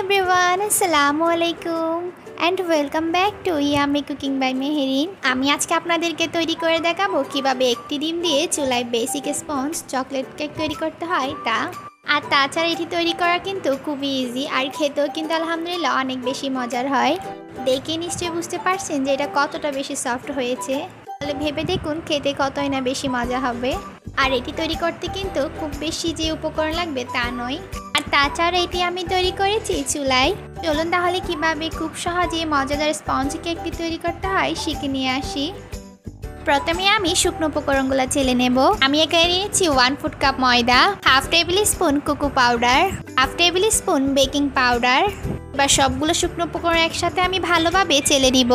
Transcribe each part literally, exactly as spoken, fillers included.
Everyone, আসসালামু আলাইকুম and welcome back to yummy cooking by Meherin. আমি আজকে আপনাদেরকে তৈরি করে দেখাবো কিভাবে একটি ডিম দিয়ে চুলায় বেসিক স্পঞ্জ চকলেট কেক তৈরি করতে হয় তা। আর তাছাড়া এটি তৈরি করা কিন্তু খুবই ইজি, আর খেতেও কিন্তু আলহামদুলিল্লাহ অনেক বেশি মজার হয়। দেখে নিশ্চয়ই বুঝতে পারছেন যে এটা কতটা বেশি সফট হয়েছে। তাহলে ভেবে দেখুন খেতে কতই না বেশি মজা হবে। আর এটি তৈরি করতে কিন্তু খুব বেশি যে উপকরণ লাগবে তা নয়। আর তাছাড়া এটি আমি তৈরি করেছি চুলায়। চলুন তাহলে কিভাবে খুব সহজে মজাদার স্পঞ্জ কেকটি তৈরি করতে হয় শিখে নিয়ে আসি। প্রথমে আমি শুকনো উপকরণগুলো চেলে নেব। আমি এখানে নিয়েছি ওয়ান ফুড কাপ ময়দা, half tablespoon cocoa powder, half tablespoon baking powder. এবার সবগুলো শুকনো উপকরণ একসাথে আমি ভালোভাবে চেলে নিব।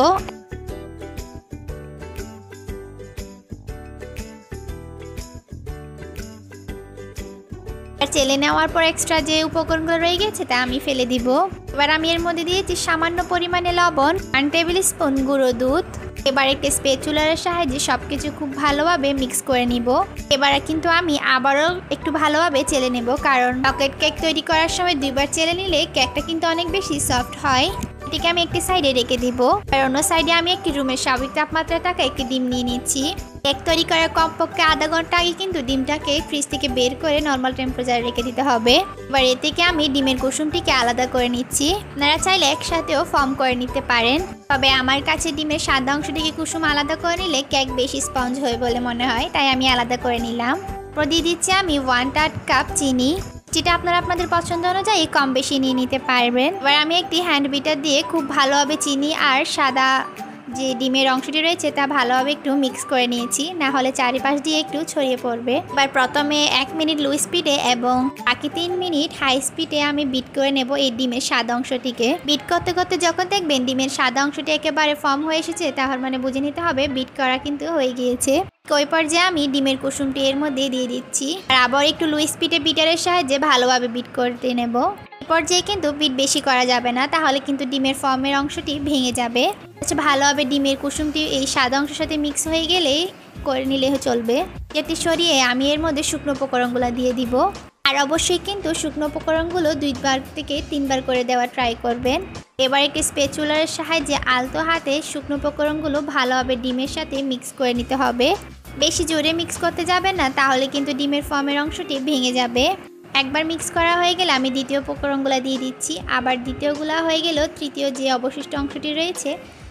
চেলে নেওয়ার পর এক্সট্রা যে উপকরণগুলো রয়ে গেছে তা আমি ফেলে দিব। এবার আমি এর মধ্যে দিয়েছি সামান্য পরিমাণে লবণ, ওয়ান টেবিল স্পুন গুঁড়ো দুধ। এবার একটা স্প্যাচুলারের সাহায্যে সবকিছু খুব ভালোভাবে মিক্স করে নিব। এবার কিন্তু আমি আবারও একটু ভালোভাবে চেলে নেব, কারণ চকলেট কেক তৈরি করার সময় দুইবার চেলে নিলে কেকটা কিন্তু অনেক বেশি সফট হয়। এটিকে আমি একটি সাইডে রেখে দিব। আর অন্য সাইডে আমি একটি রুমের স্বাভাবিক তাপমাত্রায় থাকা একটি ডিম নিয়ে নিচ্ছি। কেক তৈরি করার কমপক্ষে আধা ঘন্টা আগে কিন্তু ডিমটাকে ফ্রিজ থেকে বের করে নর্মাল টেম্পারেচারে রেখে দিতে হবে। এবার এ থেকে আমি ডিমের কুসুমটিকে আলাদা করে নিচ্ছি। আপনারা চাইলে একসাথেও ফর্ম করে নিতে পারেন, তবে আমার কাছে ডিমের সাদা অংশটিকে কুসুম আলাদা করে নিলে কেক বেশি স্পঞ্জ হয় বলে মনে হয়, তাই আমি আলাদা করে নিলাম। দিয়ে দিচ্ছি আমি ওয়ান থার্ড কাপ চিনি, যেটা আপনারা আপনাদের পছন্দ অনুযায়ী কম বেশি নিয়ে নিতে পারবেন। এবার আমি একটি হ্যান্ড বিটার দিয়ে খুব ভালোভাবে চিনি আর সাদা যে ডিমের অংশটি রয়েছে তা ভালোভাবে একটু মিক্স করে নিয়েছি, না হলে চারিপাশ দিয়ে একটু ছড়িয়ে পড়বে। এবার প্রথমে এক মিনিট লো স্পিডে এবং বাকি তিন মিনিট হাই স্পিডে আমি বিট করে নেব এই ডিমের সাদা অংশটিকে। বিট করতে করতে যখন দেখবেন ডিমের সাদা অংশটি একেবারে ফর্ম হয়ে এসেছে, তাহলে মানে বুঝে নিতে হবে বিট করা কিন্তু হয়ে গিয়েছে। ওই পর্যায়ে আমি ডিমের কুসুমটি এর মধ্যে দিয়ে দিচ্ছি, আর আবার একটু লো স্পিডে বিটারের সাহায্যে ভালোভাবে বিট করতে নেব। এই পর্যায়ে কিন্তু বিট বেশি করা যাবে না, তাহলে কিন্তু ডিমের ফর্মের অংশটি ভেঙে যাবে। আচ্ছা, ভালোভাবে ডিমের কুসুমটি এই সাদা অংশের সাথে মিক্স হয়ে গেলেই করে নিলে চলবে। এটি সরিয়ে আমি এর মধ্যে শুকনো উপকরণগুলো দিয়ে দিব। আর অবশ্যই কিন্তু শুকনো উপকরণগুলো দুইবার থেকে তিনবার করে দেওয়া ট্রাই করবেন। এবার একটি স্প্যাচুলারের সাহায্যে আলতো হাতে শুকনো উপকরণগুলো ভালোভাবে ডিমের সাথে মিক্স করে নিতে হবে। বেশি জোরে মিক্স করতে যাবেন না, তাহলে কিন্তু ডিমের ফর্মের অংশটি ভেঙে যাবে। একবার মিক্স করা হয়ে গেলে আমি দ্বিতীয় উপকরণগুলো দিয়ে দিচ্ছি। আবার দ্বিতীয়গুলো হয়ে গেলেও তৃতীয় যে অবশিষ্ট অংশটি রয়েছে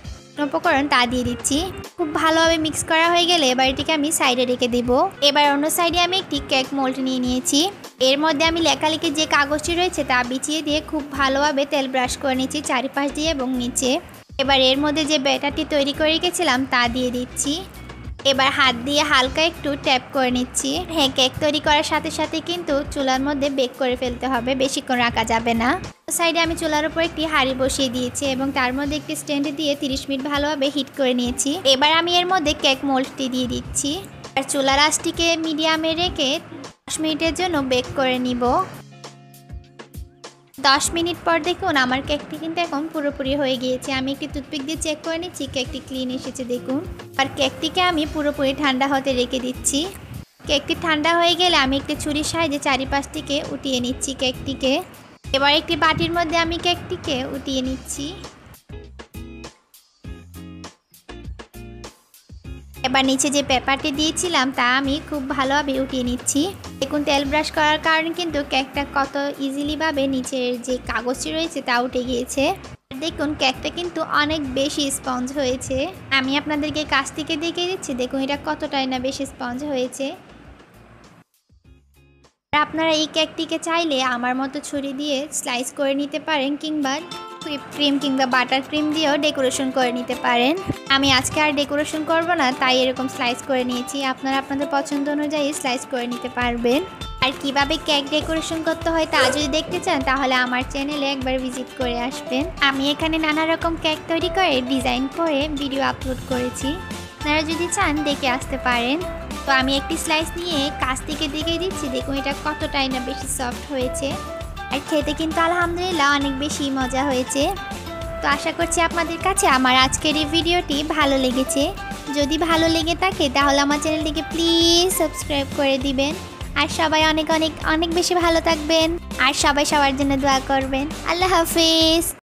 উপকরণ তা দিয়ে দিচ্ছি। খুব ভালোভাবে মিক্স করা হয়ে গেলে এবার এটিকে আমি সাইডে রেখে দেব। এবার অন্য সাইডে আমি একটি কেক মোল্ড নিয়ে নিয়েছি। এর মধ্যে আমি লেখালেখি যে কাগজটি রয়েছে তা বিছিয়ে দিয়ে খুব ভালোভাবে তেল ব্রাশ করে নিচ্ছি চারিপাশ দিয়ে এবং নিচে। এবার এর মধ্যে যে ব্যাটারটি তৈরি করে রেখেছিলাম তা দিয়ে দিচ্ছি। এবার হাত দিয়ে হালকা একটু ট্যাপ করে নিচ্ছি। হ্যাঁ, কেক তৈরি করার সাথে সাথে কিন্তু চুলার মধ্যে বেক করে ফেলতে হবে, বেশিক্ষণ রাখা যাবে না। সাইডে আমি চুলার উপর একটি হাঁড়ি বসিয়ে দিয়েছি এবং তার মধ্যে একটি স্ট্যান্ড দিয়ে তিরিশ মিনিট ভালোভাবে হিট করে নিয়েছি। এবার আমি এর মধ্যে কেক মোল্ডটি দিয়ে দিচ্ছি। আর চুলার আঁচটিকে মিডিয়ামে রেখে দশ মিনিটের জন্য বেক করে নিব। দশ মিনিট পর দেখুন আমার কেকটি কিন্তু এখন পুরোপুরি হয়ে গিয়েছে। আমি একটি টুথপিক দিয়ে চেক করে নিচ্ছি, কেকটি ক্লিন এসেছে দেখুন। আর কেকটিকে আমি পুরোপুরি ঠান্ডা হতে রেখে দিচ্ছি। কেকটি ঠান্ডা হয়ে গেলে আমি একটি ছুরির সাহায্যে চারিপাশ থেকে উঠিয়ে নিচ্ছি কেকটিকে। এবার একটি বাটির মধ্যে আমি কেকটিকে উঠিয়ে নিচ্ছি। এবার নিচে যে পেপারটি দিয়েছিলাম তা আমি খুব ভালোভাবে উঠিয়ে নিচ্ছি। দেখুন তেল ব্রাশ করার কারণে কিন্তু কেকটা কত ইজিলি ভাবে নিচের যে কাগজটি রয়েছে তা উঠে গিয়েছে। দেখুন কেকটা কিন্তু অনেক বেশি স্পঞ্জ হয়েছে। আমি আপনাদেরকে কাছ থেকে দেখিয়ে দিচ্ছি, দেখুন এটা কতটাই না বেশি স্পঞ্জ হয়েছে। আপনারা এই কেকটিকে চাইলে আমার মতো ছুরি দিয়ে স্লাইস করে নিতে পারেন, কিংবা হুইপ ক্রিম কিংবা বাটার ক্রিম দিয়েও ডেকোরেশন করে নিতে পারেন। আমি আজকে আর ডেকোরেশন করব না, তাই এরকম স্লাইস করে নিয়েছি। আপনারা আপনাদের পছন্দ অনুযায়ী স্লাইস করে নিতে পারবেন। আর কিভাবে কেক ডেকোরেশন করতে হয় তা যদি দেখতে চান তাহলে আমার চ্যানেলে একবার ভিজিট করে আসবেন। আমি এখানে নানা রকম কেক তৈরি করে ডিজাইন করে ভিডিও আপলোড করেছি, আপনারা যদি চান দেখে আসতে পারেন। তো আমি একটি স্লাইস নিয়ে কাছ থেকে দেখিয়ে দিচ্ছি, দেখুন এটা কতটাই না বেশি সফট হয়েছে। আর খেতে কিন্তু আলহামদুলিল্লাহ অনেক বেশি মজা হয়েছে। তো আশা করছি আপনাদের কাছে আমার আজকের এই ভিডিওটি ভালো লেগেছে। যদি ভালো লেগে থাকে তাহলে আমার চ্যানেলটিকে প্লিজ সাবস্ক্রাইব করে দিবেন আর সবাই অনেক অনেক অনেক বেশি ভালো থাকবেন আর সবাই সবার জন্য দোয়া করবেন। আল্লাহ হাফিজ।